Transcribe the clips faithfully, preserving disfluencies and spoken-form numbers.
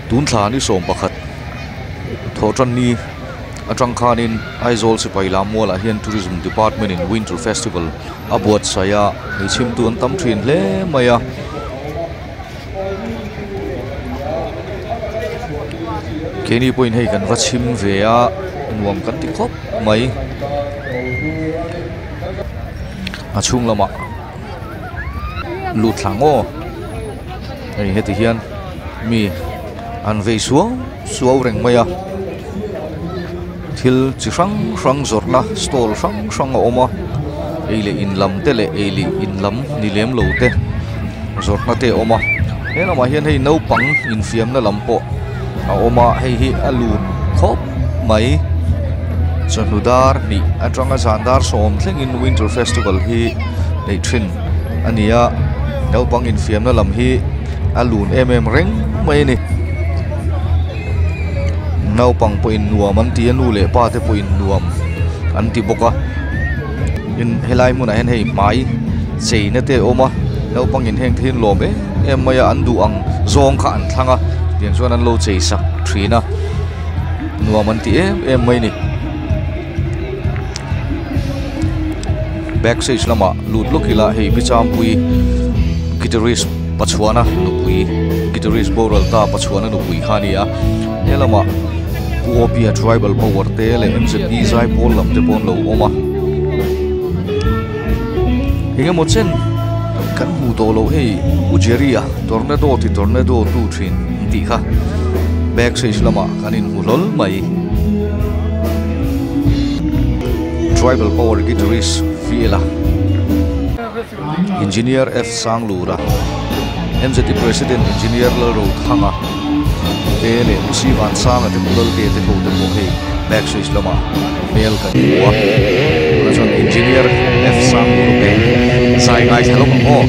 tun thla ni som pakhat thotran ni atang khanin aizol sipai lamwala hian tourism department in winter festival abuat saya ni chim tu an tam thin hle maya keni point hei kan vachim vea nuam kan ti khop mai achung lama lu thlango ei heti hian mi an vei suaw suaw reng maya thil chi hrang hrang zorna stall hrang hrang a awma eile in lam te le eili in lam ni lem lo te zorna te awma helama hian hei no pang in fiam na lampo a awma hei hi alun khop mai chanudar ni atanga zandar som thleng in winter festival hi nei thin ania no pang in fiam na lam hi alun em em reng mai ni nau pang po in nuam an ti anu le pa te po in nuam an ti boka in helai mun a hen hei mai chei na te oma nau pang in heng thin lom e em maya an du ang zong kha an thlanga tian chuan an lo chei sak thina nuam an ti em em mai ni backstage lama lut lokila hei picham pui guitarist pachuana nu pui guitarist boral ta pachuana nu pui khania helama Opia tribal power te le M Z P zai pol lam te pon lo oma hinga mochen kan hu to lo hei ujeria tornado ti tornado tu thin ti kha backstage lama kanin hulol mai tribal power guitarist fiela engineer F Sanglura M Z P president engineer la ro thanga tele si van sang at mulal te te ko te mo he backstage lama mail kan wa rajon engineer F sang lu pe sai ngai hello mo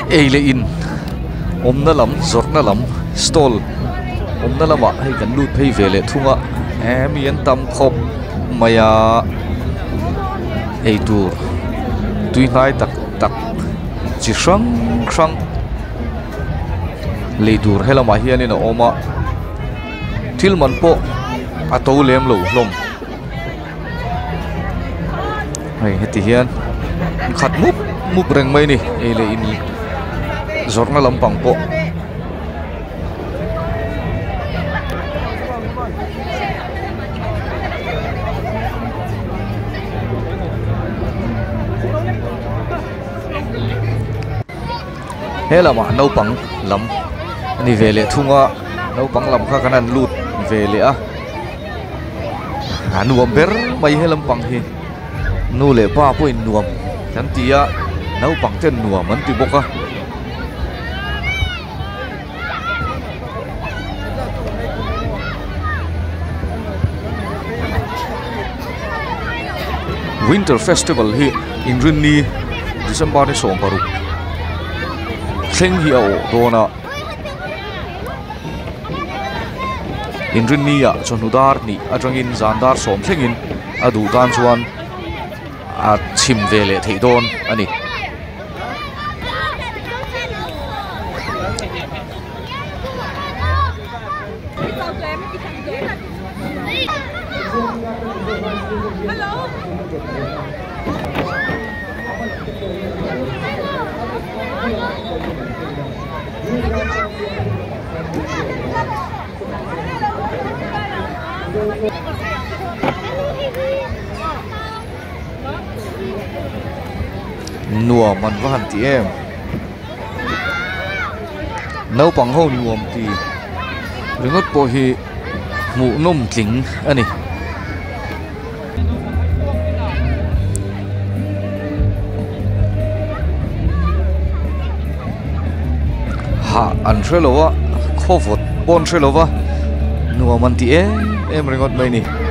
eile in omna lam zorna lam stall omna lama hei kan lut phei vele thunga emian tam khop maya ei tur tui ngai tak tak chi sang sang le tur helama hian in oma thil man po ato lem lo hlom hei heti hian khat mup mup reng mai ni eile in zorna lampang po helama no pang lam ani vele thunga no pang lam kha kanan lut vele a anuam ber mai helam pang hi nu le pa po in nuam kan tia no pang ten nuam an ti boka Winter Festival hi in rinni December ni som paru thleng hi a dona in rinni a chonudar ni atangin zandar som thlengin adu dan chuan a chim vele theidon ani nuam man van ti em nau pang ho nuam ti ringot po hi mu nom tling ani ha an threlowa khovot bon threlowa nuam man ti em em ringot mai ni